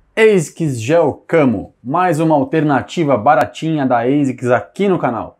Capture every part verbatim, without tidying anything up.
ASICS Gel Camo, mais uma alternativa baratinha da ASICS aqui no canal.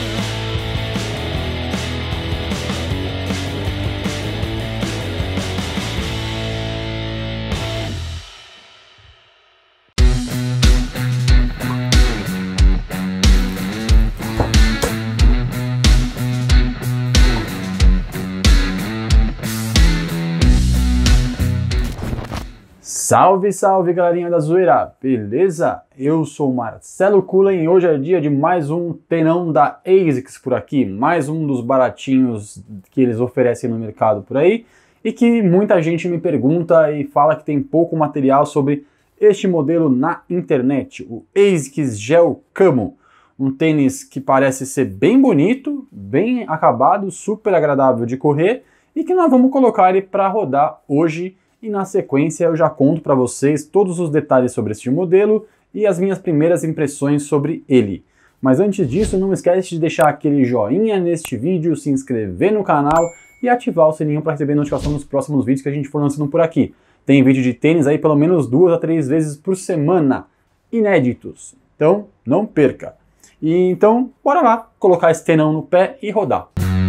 Salve, salve galerinha da zoeira, beleza? Eu sou o Marcelo Cullen e hoje é dia de mais um tenão da ASICS por aqui, mais um dos baratinhos que eles oferecem no mercado por aí e que muita gente me pergunta e fala que tem pouco material sobre este modelo na internet, o ASICS Gel Camo, um tênis que parece ser bem bonito, bem acabado, super agradável de correr e que nós vamos colocar ele para rodar hoje. E na sequência eu já conto para vocês todos os detalhes sobre este modelo e as minhas primeiras impressões sobre ele. Mas antes disso, não esquece de deixar aquele joinha neste vídeo, se inscrever no canal e ativar o sininho para receber notificação dos próximos vídeos que a gente for lançando por aqui. Tem vídeo de tênis aí pelo menos duas a três vezes por semana, inéditos. Então não perca. E então, bora lá, colocar esse tenão no pé e rodar.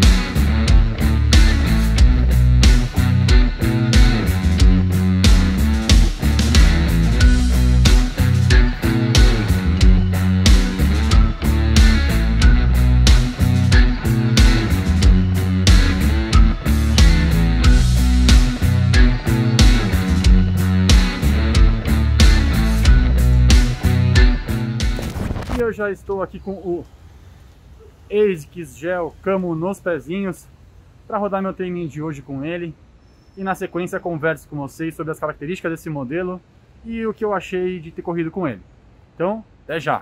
Eu já estou aqui com o ASICS Gel Camo nos pezinhos para rodar meu treininho de hoje com ele e na sequência converso com vocês sobre as características desse modelo e o que eu achei de ter corrido com ele. Então, até já!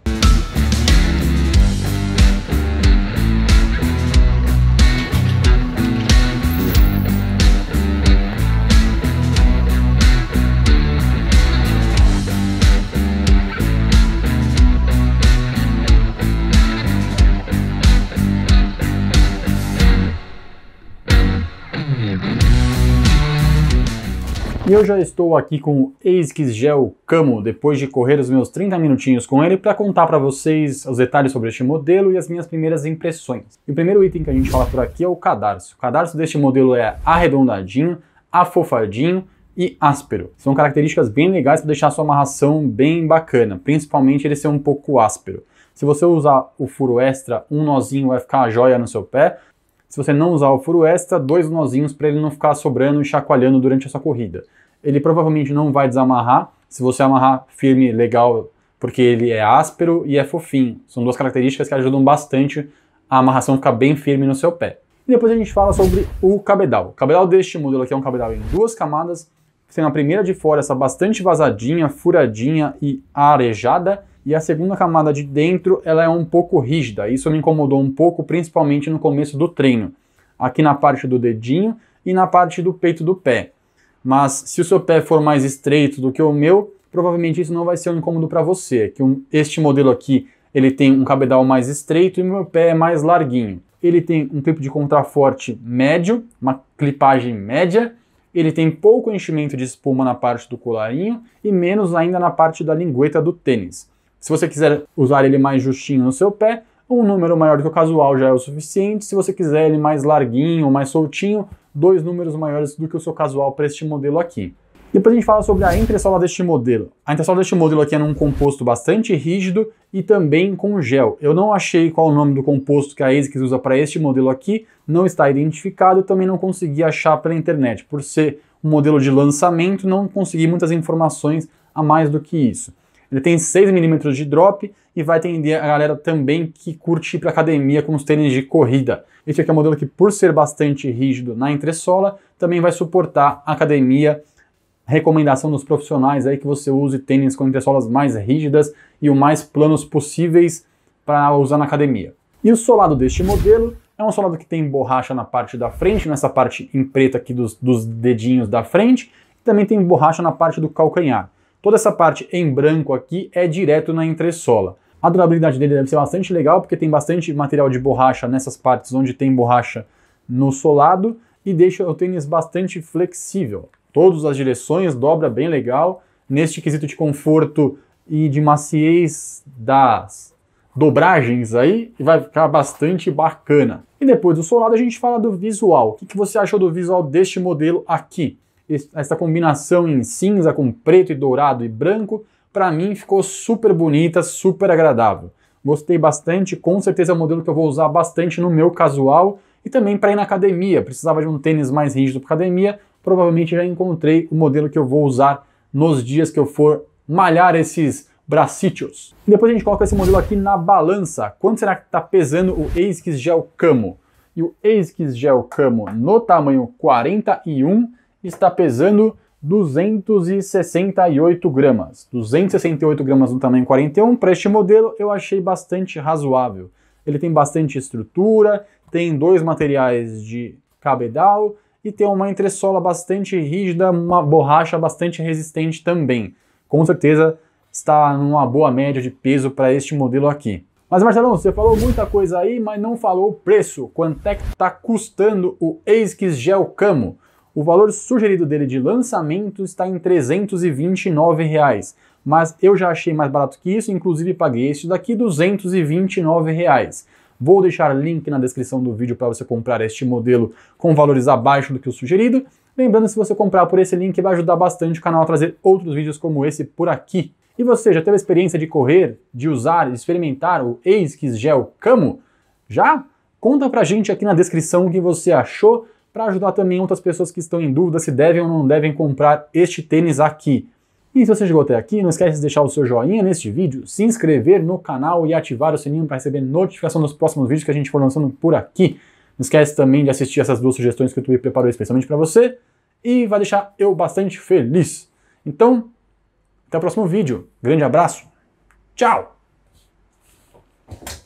E eu já estou aqui com o ASICS Gel Camo, depois de correr os meus trinta minutinhos com ele, para contar para vocês os detalhes sobre este modelo e as minhas primeiras impressões. E o primeiro item que a gente fala por aqui é o cadarço. O cadarço deste modelo é arredondadinho, afofadinho e áspero. São características bem legais para deixar a sua amarração bem bacana, principalmente ele ser um pouco áspero. Se você usar o furo extra, um nozinho vai ficar a joia no seu pé. Se você não usar o furo extra, dois nozinhos para ele não ficar sobrando e chacoalhando durante a sua corrida. Ele provavelmente não vai desamarrar, se você amarrar firme, legal, porque ele é áspero e é fofinho. São duas características que ajudam bastante a amarração ficar bem firme no seu pé. E depois a gente fala sobre o cabedal. O cabedal deste modelo aqui é um cabedal em duas camadas. Tem a primeira de fora, essa bastante vazadinha, furadinha e arejada. E a segunda camada de dentro, ela é um pouco rígida. Isso me incomodou um pouco, principalmente no começo do treino. Aqui na parte do dedinho e na parte do peito do pé. Mas se o seu pé for mais estreito do que o meu, provavelmente isso não vai ser um incômodo para você. Que um, este modelo aqui, ele tem um cabedal mais estreito e o meu pé é mais larguinho. Ele tem um clipe de contraforte médio, uma clipagem média. Ele tem pouco enchimento de espuma na parte do colarinho e menos ainda na parte da lingueta do tênis. Se você quiser usar ele mais justinho no seu pé, um número maior do que o casual já é o suficiente. Se você quiser ele mais larguinho, mais soltinho, dois números maiores do que o seu casual para este modelo aqui. Depois a gente fala sobre a entressola deste modelo. A entressola deste modelo aqui é num composto bastante rígido e também com gel. Eu não achei qual o nome do composto que a ASICS usa para este modelo aqui, não está identificado e também não consegui achar pela internet. Por ser um modelo de lançamento, não consegui muitas informações a mais do que isso. Ele tem seis milímetros de drop e vai atender a galera também que curte ir para academia com os tênis de corrida. Esse aqui é um modelo que, por ser bastante rígido na entressola, também vai suportar a academia. Recomendação dos profissionais aí que você use tênis com entressolas mais rígidas e o mais planos possíveis para usar na academia. E o solado deste modelo é um solado que tem borracha na parte da frente, nessa parte em preto aqui dos, dos dedinhos da frente, e também tem borracha na parte do calcanhar. Toda essa parte em branco aqui é direto na entressola. A durabilidade dele deve ser bastante legal, porque tem bastante material de borracha nessas partes onde tem borracha no solado e deixa o tênis bastante flexível. Todas as direções, dobra bem legal, neste quesito de conforto e de maciez das dobragens aí, e vai ficar bastante bacana. E depois do solado a gente fala do visual. O que, que você achou do visual deste modelo aqui? Essa combinação em cinza com preto e dourado e branco, para mim ficou super bonita, super agradável. Gostei bastante, com certeza é um modelo que eu vou usar bastante no meu casual e também para ir na academia. Precisava de um tênis mais rígido para academia, provavelmente já encontrei o modelo que eu vou usar nos dias que eu for malhar esses bracítios. E depois a gente coloca esse modelo aqui na balança. Quanto será que está pesando o ASICS Gel Camo? E o ASICS Gel Camo no tamanho quarenta e um está pesando duzentos e sessenta e oito gramas. duzentos e sessenta e oito gramas no tamanho quarenta e um, para este modelo eu achei bastante razoável. Ele tem bastante estrutura, tem dois materiais de cabedal e tem uma entressola bastante rígida, uma borracha bastante resistente também. Com certeza está numa boa média de peso para este modelo aqui. Mas Marcelão, você falou muita coisa aí, mas não falou o preço. Quanto é que está custando o ASICS Gel Camo? O valor sugerido dele de lançamento está em trezentos e vinte e nove reais, mas eu já achei mais barato que isso, inclusive paguei este daqui duzentos e vinte e nove reais. Vou deixar link na descrição do vídeo para você comprar este modelo com valores abaixo do que o sugerido. Lembrando, se você comprar por esse link vai ajudar bastante o canal a trazer outros vídeos como esse por aqui. E você já teve a experiência de correr, de usar, de experimentar o ASICS Gel Camo? Já? Conta pra gente aqui na descrição o que você achou, para ajudar também outras pessoas que estão em dúvida se devem ou não devem comprar este tênis aqui. E se você chegou até aqui, não esquece de deixar o seu joinha neste vídeo, se inscrever no canal e ativar o sininho para receber notificação dos próximos vídeos que a gente for lançando por aqui. Não esquece também de assistir essas duas sugestões que o YouTube preparou especialmente para você e vai deixar eu bastante feliz. Então, até o próximo vídeo. Grande abraço. Tchau!